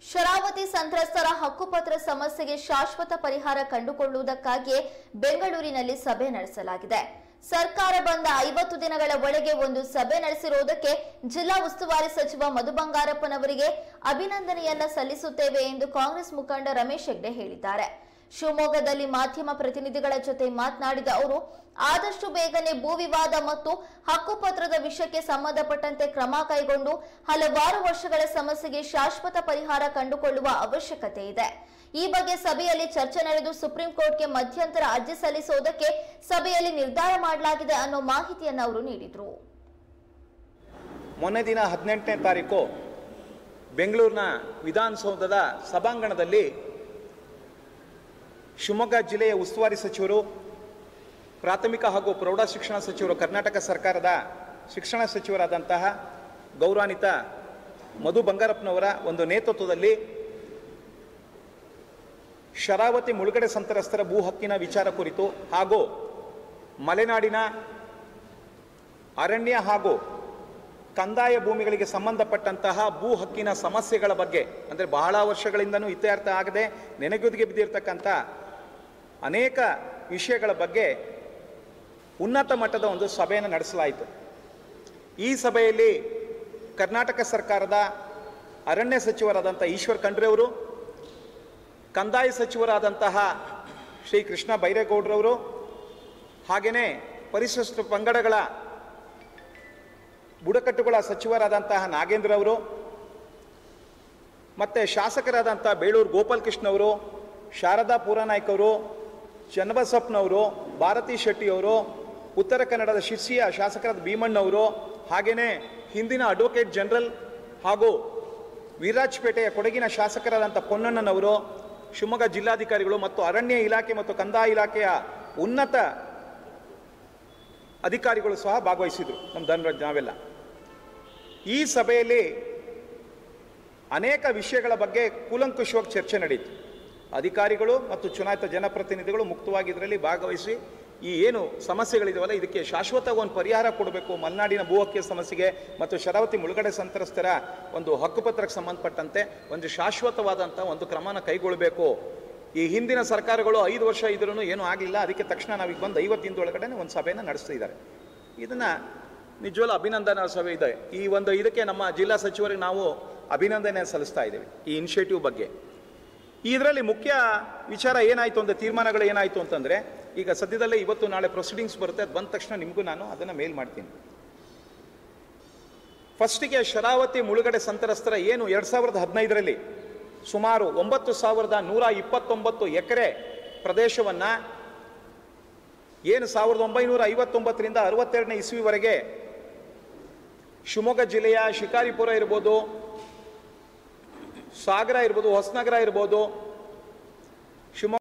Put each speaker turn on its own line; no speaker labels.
ಶರಾವತಿ ಸಂತ್ರಸ್ತರ ಹಕ್ಕುಪತ್ರ ಸಮಸ್ಯೆಗೆ ಶಾಶ್ವತ ಪರಿಹಾರ ಕಂಡುಕೊಳ್ಳುವುದಕ್ಕಾಗಿ ಬೆಂಗಳೂರಿನಲ್ಲಿ ಸಭೆ ನಡೆಸಲಾಗಿದೆ. ಸರ್ಕಾರ ಬಂದ 50 ದಿನಗಳ ಒಳಗೆ ಒಂದು ಸಭೆ ನಡೆಸಿರುವುದಕ್ಕೆ ಜಿಲ್ಲಾ ಉಸ್ತುವಾರಿ ಸಚಿವ ಮಧು ಬಂಗಾರಪ್ಪನವರಿಗೆ ಅಭಿನಂದನೆಯನ್ನ ಸಲ್ಲಿಸುತ್ತೇವೆ ಎಂದು ಕಾಂಗ್ರೆಸ್ ಮುಖಂಡ ರಮೇಶ್ ಹೆಗ್ಡೆ ಹೇಳಿದ್ದಾರೆ. ಶಿವಮೊಗ್ಗದಲ್ಲಿ ಮಾಧ್ಯಮ ಪ್ರತಿನಿಧಿಗಳ ಜೊತೆ ಮಾತನಾಡಿದ ಅವರು, ಆದಷ್ಟು ಬೇಗನೆ ಭೂ ವಿವಾದ ಮತ್ತು ಹಕ್ಕುಪತ್ರದ ವಿಷಯಕ್ಕೆ ಸಂಬಂಧಪಟ್ಟಂತೆ ಕ್ರಮ ಕೈಗೊಂಡು ಹಲವಾರು ವರ್ಷಗಳ ಸಮಸ್ಯೆಗೆ ಶಾಶ್ವತ ಪರಿಹಾರ ಕಂಡುಕೊಳ್ಳುವ ಅವಶ್ಯಕತೆ ಇದೆ. ಈ ಬಗ್ಗೆ ಸಭೆಯಲ್ಲಿ ಚರ್ಚೆ ನಡೆದು ಸುಪ್ರೀಂ ಕೋರ್ಟ್ಗೆ ಮಧ್ಯಂತರ ಅರ್ಜಿ ಸಲ್ಲಿಸುವುದಕ್ಕೆ ಸಭೆಯಲ್ಲಿ ನಿರ್ಧಾರ ಮಾಡಲಾಗಿದೆ ಅನ್ನೋ ಮಾಹಿತಿಯನ್ನು ಅವರು ನೀಡಿದರು.
ಮೊನ್ನೆ ದಿನ 18ನೇ ತಾರೀಕು ಬೆಂಗಳೂರಿನ ವಿಧಾನಸೌಧದ ಸಭಾಂಗಣದಲ್ಲಿ ಶಿವಮೊಗ್ಗ ಜಿಲ್ಲೆಯ ಉಸ್ತುವಾರಿ ಸಚಿವರು, ಪ್ರಾಥಮಿಕ ಹಾಗೂ ಪ್ರೌಢ ಶಿಕ್ಷಣ ಸಚಿವರು, ಕರ್ನಾಟಕ ಸರ್ಕಾರದ ಶಿಕ್ಷಣ ಸಚಿವರಾದಂತಹ ಗೌರವಾನ್ವಿತ ಮಧು ಬಂಗಾರಪ್ಪನವರ ಒಂದು ನೇತೃತ್ವದಲ್ಲಿ ಶರಾವತಿ ಮುಳುಗಡೆ ಸಂತ್ರಸ್ತರ ಭೂ ಹಕ್ಕಿನ ವಿಚಾರ ಕುರಿತು ಹಾಗೂ ಮಲೆನಾಡಿನ ಅರಣ್ಯ ಹಾಗೂ ಕಂದಾಯ ಭೂಮಿಗಳಿಗೆ ಸಂಬಂಧಪಟ್ಟಂತಹ ಭೂ ಹಕ್ಕಿನ ಸಮಸ್ಯೆಗಳ ಬಗ್ಗೆ, ಅಂದರೆ ಬಹಳ ವರ್ಷಗಳಿಂದನೂ ಇತ್ಯರ್ಥ ಆಗದೆ ನೆನೆಗುದಿಗೆ ಬಿದ್ದಿರ್ತಕ್ಕಂಥ ಅನೇಕ ವಿಷಯಗಳ ಬಗ್ಗೆ ಉನ್ನತ ಮಟ್ಟದ ಒಂದು ಸಭೆಯನ್ನು ನಡೆಸಲಾಯಿತು. ಈ ಸಭೆಯಲ್ಲಿ ಕರ್ನಾಟಕ ಸರ್ಕಾರದ ಅರಣ್ಯ ಸಚಿವರಾದಂಥ ಈಶ್ವರ್ ಖಂಡ್ರೆ ಅವರು, ಕಂದಾಯ ಸಚಿವರಾದಂತಹ ಶ್ರೀ ಕೃಷ್ಣ ಬೈರೇಗೌಡರವರು, ಹಾಗೆಯೇ ಪರಿಶಿಷ್ಟ ಪಂಗಡಗಳ ಬುಡಕಟ್ಟುಗಳ ಸಚಿವರಾದಂತಹ ನಾಗೇಂದ್ರ ಅವರು, ಮತ್ತು ಶಾಸಕರಾದಂಥ ಬೇಳೂರು ಗೋಪಾಲಕೃಷ್ಣ ಅವರು, ಶಾರದಾ ಪುರನಾಯ್ಕ ಅವರು, ಚನ್ನಬಸಪ್ಪನವರು, ಭಾರತಿ ಶೆಟ್ಟಿಯವರು, ಉತ್ತರ ಕನ್ನಡದ ಶಿರ್ಸಿಯ ಶಾಸಕರಾದ ಭೀಮಣ್ಣವರು, ಹಾಗೆಯೇ ಹಿಂದಿನ ಅಡ್ವೊಕೇಟ್ ಜನರಲ್ ಹಾಗೂ ವೀರಾಜಪೇಟೆಯ ಕೊಡಗಿನ ಶಾಸಕರಾದಂಥ ಪೊನ್ನಣ್ಣನವರು, ಶಿವಮೊಗ್ಗ ಜಿಲ್ಲಾಧಿಕಾರಿಗಳು ಮತ್ತು ಅರಣ್ಯ ಇಲಾಖೆ ಮತ್ತು ಕಂದಾಯ ಇಲಾಖೆಯ ಉನ್ನತ ಅಧಿಕಾರಿಗಳು ಸಹ ಭಾಗವಹಿಸಿದರು. ನಮ್ಮ ಧನರಾಜ್ ನಾವೆಲ್ಲ ಈ ಸಭೆಯಲ್ಲಿ ಅನೇಕ ವಿಷಯಗಳ ಬಗ್ಗೆ ಕೂಲಂಕುಷವಾಗಿ ಚರ್ಚೆ ನಡೆಯಿತು. ಅಧಿಕಾರಿಗಳು ಮತ್ತು ಚುನಾಯಿತ ಜನಪ್ರತಿನಿಧಿಗಳು ಮುಕ್ತವಾಗಿ ಇದರಲ್ಲಿ ಭಾಗವಹಿಸಿ ಈ ಏನು ಸಮಸ್ಯೆಗಳಿದಾವಲ್ಲ ಇದಕ್ಕೆ ಶಾಶ್ವತ ಒಂದು ಪರಿಹಾರ ಕೊಡಬೇಕು, ಮಲೆನಾಡಿನ ಭೂ ಹಕ್ಕಿಯ ಸಮಸ್ಯೆಗೆ ಮತ್ತು ಶರಾವತಿ ಮುಳುಗಡೆ ಸಂತ್ರಸ್ತರ ಒಂದು ಹಕ್ಕುಪತ್ರಕ್ಕೆ ಸಂಬಂಧಪಟ್ಟಂತೆ ಒಂದು ಶಾಶ್ವತವಾದಂಥ ಒಂದು ಕ್ರಮನ ಕೈಗೊಳ್ಳಬೇಕು. ಈ ಹಿಂದಿನ ಸರ್ಕಾರಗಳು 5 ವರ್ಷ ಇದ್ರೂ ಏನೂ ಆಗಲಿಲ್ಲ, ಅದಕ್ಕೆ ತಕ್ಷಣ ನಾವೀಗ ಬಂದು 50 ದಿನದೊಳಗಡೆ ಒಂದು ಸಭೆಯನ್ನು ನಡೆಸ್ತಿದ್ದಾರೆ. ಇದನ್ನು ನಿಜವಲ್ಲ ಅಭಿನಂದನಾ ಸಭೆ ಇದೆ. ಈ ಒಂದು ಇದಕ್ಕೆ ನಮ್ಮ ಜಿಲ್ಲಾ ಸಚಿವರಿಗೆ ನಾವು ಅಭಿನಂದನೆ ಸಲ್ಲಿಸ್ತಾ ಇದ್ದೇವೆ ಈ ಇನಿಷಿಯೇಟಿವ್ ಬಗ್ಗೆ. ಇದರಲ್ಲಿ ಮುಖ್ಯ ವಿಚಾರ ಏನಾಯಿತು ಅಂದರೆ, ತೀರ್ಮಾನಗಳು ಏನಾಯಿತು ಅಂತಂದರೆ, ಈಗ ಸದ್ಯದಲ್ಲೇ ಇವತ್ತು ನಾಳೆ ಪ್ರೊಸೀಡಿಂಗ್ಸ್ ಬರುತ್ತೆ, ಅದು ಬಂದ ತಕ್ಷಣ ನಿಮಗೂ ನಾನು ಅದನ್ನು ಮೇಲ್ ಮಾಡ್ತೀನಿ. ಫಸ್ಟಿಗೆ ಶರಾವತಿ ಮುಳುಗಡೆ ಸಂತ್ರಸ್ತರ ಏನು 2015ರಲ್ಲಿ ಸುಮಾರು 9,129 ಎಕರೆ ಪ್ರದೇಶವನ್ನು ಏನು 1959ರಿಂದ 62ನೇ ಇಸ್ವಿವರೆಗೆ ಶಿವಮೊಗ್ಗ ಜಿಲ್ಲೆಯ ಶಿಕಾರಿಪುರ ಇರ್ಬೋದು, ಸಾಗರ ಇರ್ಬೋದು, ಹೊಸನಗರ ಇರ್ಬೋದು, ಶಿವಮೊಗ್ಗ